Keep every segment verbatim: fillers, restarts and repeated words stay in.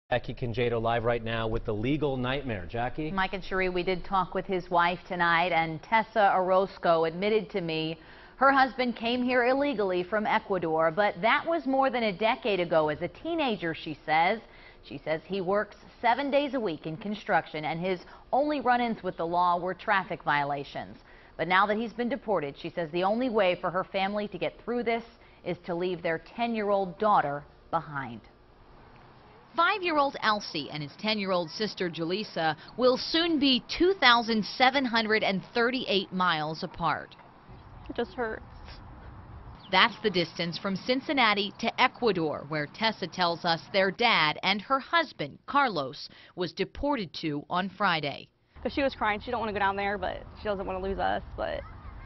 Jackie Congedo live right now with the legal nightmare. Jackie? Mike and Cherie, we did talk with his wife tonight, and Tessa Orozco admitted to me her husband came here illegally from Ecuador, but that was more than a decade ago as a teenager, she says. She says he works seven days a week in construction, and his only run-ins with the law were traffic violations. But now that he's been deported, she says the only way for her family to get through this is to leave their ten-year-old daughter behind. Five-year-old Elsie and his ten-year-old sister Julissa will soon be two thousand seven hundred thirty-eight miles apart. It just hurts. That's the distance from Cincinnati to Ecuador, where Tessa tells us their dad and her husband, Carlos, was deported to on Friday. Because she was crying. She don't want to go down there, but she doesn't want to lose us. But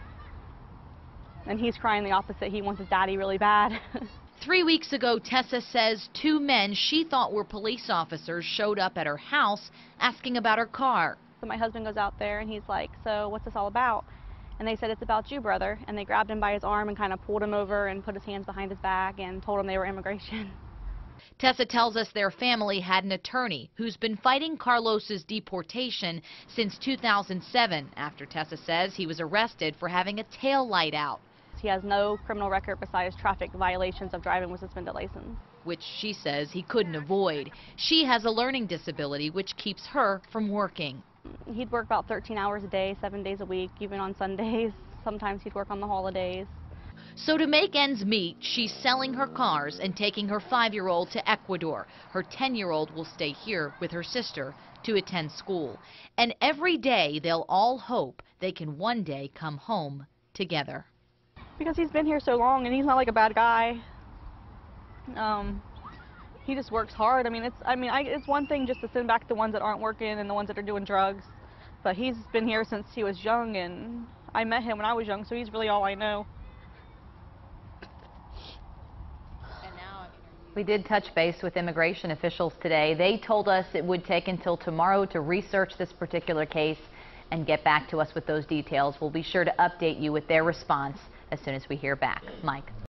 and he's crying the opposite. He wants his daddy really bad. Three weeks ago, Tessa says two men she thought were police officers showed up at her house asking about her car. So my husband goes out there and he's like, "So what's this all about?" And they said, "It's about you, brother." And they grabbed him by his arm and kind of pulled him over and put his hands behind his back and told him they were immigration. Tessa tells us their family had an attorney who's been fighting Carlos's deportation since two thousand seven, after Tessa says he was arrested for having a tail light out. He has no criminal record besides traffic violations of driving with suspended license, which she says he couldn't avoid. She has a learning disability which keeps her from working. He'd work about thirteen hours a day, seven days a week, even on Sundays. Sometimes he'd work on the holidays. So to make ends meet, she's selling her cars and taking her five-year-old to Ecuador. Her ten-year-old will stay here with her sister to attend school. And every day they'll all hope they can one day come home together. Because he's been here so long and he's not like a bad guy. Um, he just works hard. I mean, it's I mean, I, it's one thing just to send back the ones that aren't working and the ones that are doing drugs. But he's been here since he was young, and I met him when I was young, so he's really all I know. We did touch base with immigration officials today. They told us it would take until tomorrow to research this particular case and get back to us with those details. We'll be sure to update you with their response as soon as we hear back. Mike.